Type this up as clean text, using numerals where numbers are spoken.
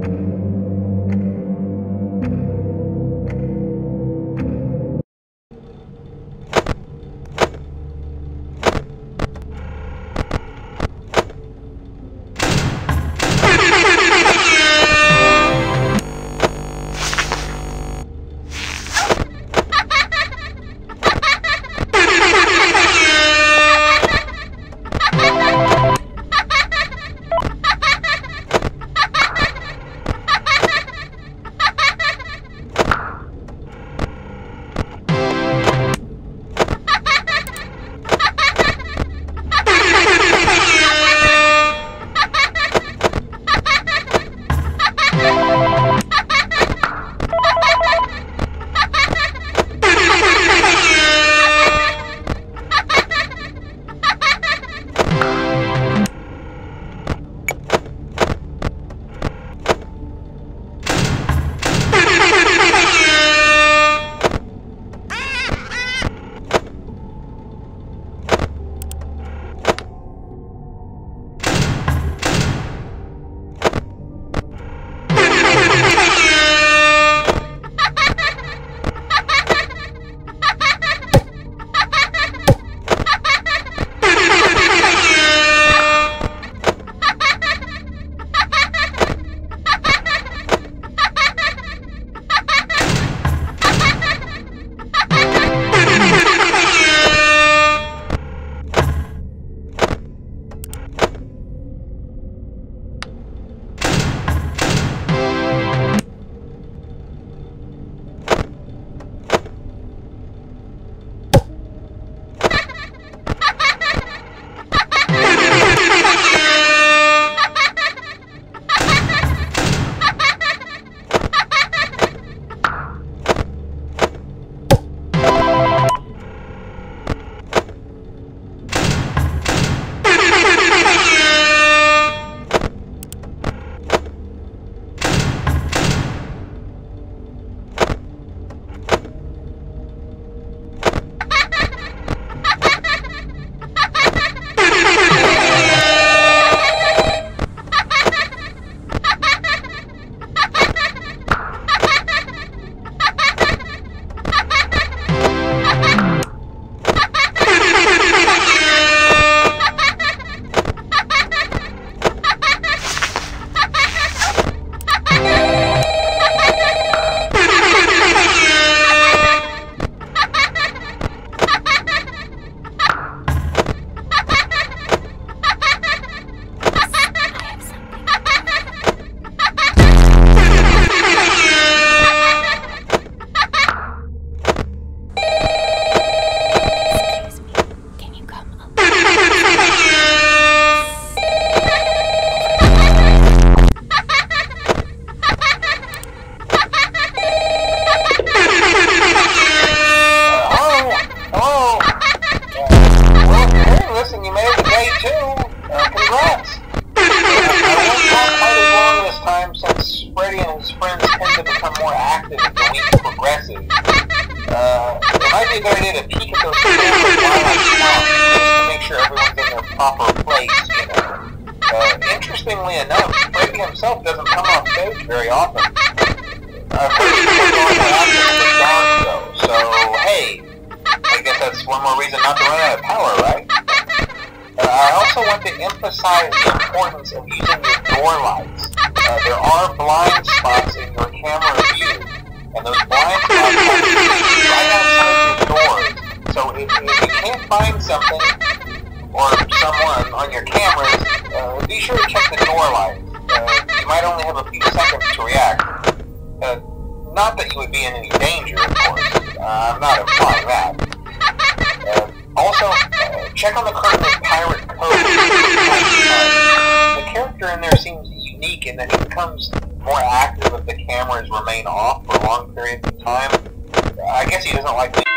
might be a good idea to peek at those cameras while I count, just to make sure everyone's in their proper place, you know. Interestingly enough, Freddy himself doesn't come off stage very often. I've heard he's more active in the dark, though, so hey, I guess that's one more reason not to run out of power, right? I also want to emphasize the importance of using your door lights. There are blind spots in your camera view, and those blind spots are right outside your doors. So if you can't find something or someone on your cameras, be sure to check the door lights. You might only have a few seconds to react. Not that you would be in any danger, of course. I'm not implying that. Also, check on the curtain of Pirate Code. The character in there seems unique in that he becomes more active if the cameras remain off for long periods of time. I guess he doesn't like